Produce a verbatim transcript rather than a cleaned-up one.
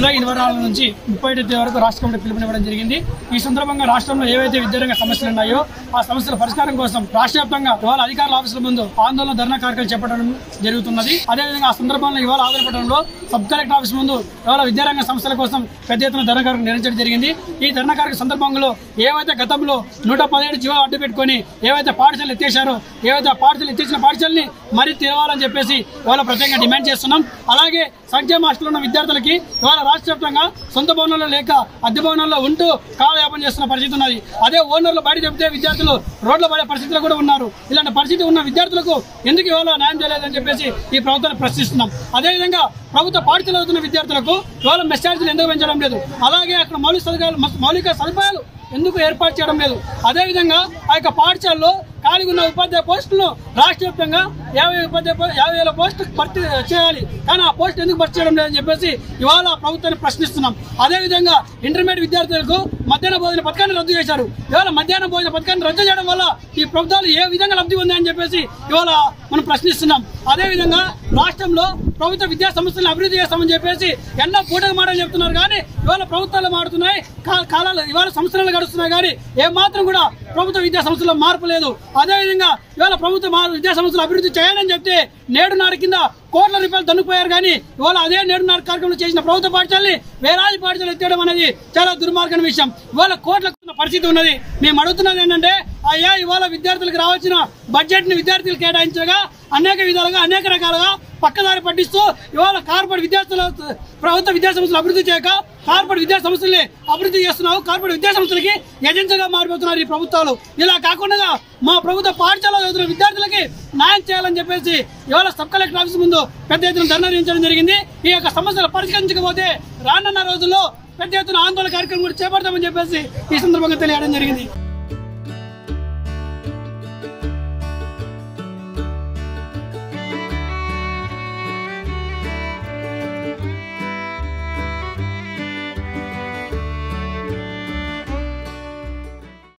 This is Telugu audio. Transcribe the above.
జూలై ఇరవై నాలుగు నుంచి ముప్పై తేదీ వరకు రాష్ట్ర కమిటీ పిలుపునివ్వడం జరిగింది। ఈ సందర్భంగా రాష్ట్రంలో ఏవైతే విద్యారంగ సమస్యలు ఉన్నాయో ఆ సమస్యల పరిష్కారం కోసం రాష్ట్ర వ్యాప్తంగా ఇవాళ అధికారుల ఆఫీసుల ముందు ఆందోళన ధర్నా కార్యక్రమాలు చేపట్టడం జరుగుతున్నది। అదేవిధంగా ఆ సందర్భంలో ఇవాళ ఆధారపడడంలో సబ్ కలెక్టర్ ఆఫీస్ ముందు ఇవాళ విద్యారంగ సంస్థల కోసం పెద్ద ఎత్తున ధర్నా కార్యక్రమం నిర్వహించడం జరిగింది। ఈ ధర్నా కార్యక్రమ సందర్భంలో ఏవైతే గతంలో నూట పదిహేడు జీవో అడ్డు పెట్టుకుని ఏవైతే పాఠశాలలు ఎత్తేశారో ఏవైతే పాఠశాలలు ఎత్తేసిన పాఠశాలని మరి తెరవాలని చెప్పేసి ఇవాళ ప్రత్యేకంగా డిమాండ్ చేస్తున్నాం। అలాగే సంక్షేమ హాస్టల్లో ఉన్న విద్యార్థులకి ఇవాళ రాష్ట్ర వ్యాప్తంగా సొంత భవనంలో లేక అద్దె భవనంలో ఉంటూ కాలయాపన చేస్తున్న పరిస్థితి ఉన్నది। అదే ఓనర్లు బయట చెప్తే విద్యార్థులు రోడ్ల పడే పరిస్థితులు కూడా ఉన్నారు। ఇలాంటి పరిస్థితి ఉన్న విద్యార్థులకు ఎందుకు ఇవాళ న్యాయం చేయలేదని చెప్పేసి ఈ ప్రభుత్వాన్ని ప్రశ్నిస్తున్నాం। అదేవిధంగా ప్రభుత్వ పాఠశాల చదువుతున్న విద్యార్థులకు ఇవాళ మెస్ ఛార్జీలు ఎందుకు పెంచడం లేదు, అలాగే అక్కడ మౌలిక సదుపాయాలు మౌలిక సదుపాయాలు ఎందుకు ఏర్పాటు చేయడం లేదు, అదేవిధంగా ఆ యొక్క పాఠశాలలో ఖాళీగా ఉన్న ఉపాధ్యాయ పోస్టులను రాష్ట్ర వ్యాప్తంగా యాభై ఉపాధ్యాయ యాభై వేల పోస్టు భర్తీ చేయాలి, కానీ ఆ పోస్ట్ ఎందుకు భర్తీ చేయడం లేదని చెప్పేసి ఇవాళ ప్రభుత్వాన్ని ప్రశ్నిస్తున్నాం। అదేవిధంగా ఇంటర్మీడియట్ విద్యార్థులకు మధ్యాహ్న భోజన పథకాన్ని రద్దు చేశారు। ఇవాళ మధ్యాహ్న భోజన పథకాన్ని రద్దు చేయడం వల్ల ఈ ప్రభుత్వాలు ఏ విధంగా లబ్ధి పొందాయని చెప్పేసి ఇవాళ మనం ప్రశ్నిస్తున్నాం। అదేవిధంగా రాష్ట్రంలో ప్రభుత్వ విద్యా సంస్థలను అభివృద్ధి చేస్తామని చెప్పేసి ఎన్నో పూటకు మాటలు చెప్తున్నారు, కానీ ఇవాళ ప్రభుత్వాలు మారుతున్నాయి, కాలాలు ఇవాళ సంవత్సరాలు గడుస్తున్నాయి, కానీ ఏమాత్రం కూడా ప్రభుత్వ విద్యా సంస్థల్లో మార్పు లేదు। అదేవిధంగా ఇవాళ ప్రభుత్వ విద్యా సంస్థలు అభివృద్ధి చేయాలని చెప్తే నేడు నాడు కింద కోట్ల రూపాయలు దన్నుపోయారు, కానీ ఇవాళ అదే నేడు నాడు కార్యక్రమం చేసిన ప్రభుత్వ పాఠశాలని వేలాది పాఠశాలలు ఎత్తేయడం అనేది చాలా దుర్మార్గమైన విషయం। ఇవాళ కోట్ల పరిస్థితి ఉన్నది। మేము అడుగుతున్నది ఏంటంటే అయ్యా ఇవాళ విద్యార్థులకు రావాల్సిన బడ్జెట్ ని విద్యార్థులు కేటాయించగా అనేక విధాలుగా అనేక రకాలుగా పక్కదారి పట్టిస్తూ ఇవాళ కార్పొరేట్ విద్యార్థుల ప్రభుత్వ విద్యా సంస్థలు అభివృద్ధి చేయక కార్పొరేట్ విద్యా సంస్థల్ని అభివృద్ధి చేస్తున్నావు, కార్పొరేట్ విద్యా సంస్థలకి ఏజెన్సీగా మారిపోతున్నారు ఈ ప్రభుత్వాలు। ఇలా కాకుండా మా ప్రభుత్వ పాఠశాల చదువుతున్న విద్యార్థులకి న్యాయం చేయాలని చెప్పేసి ఇవాళ సబ్ కలెక్టర్ ఆఫీస్ ముందు పెద్ద ఎత్తున ధర్నా నిర్వహించడం జరిగింది। ఈ యొక్క సమస్యలు పరిష్కరించకపోతే రానున్న రోజుల్లో పెద్ద ఎత్తున ఆందోళన కార్యక్రమం కూడా చేపడతామని చెప్పేసి ఈ సందర్భంగా తెలియడం జరిగింది।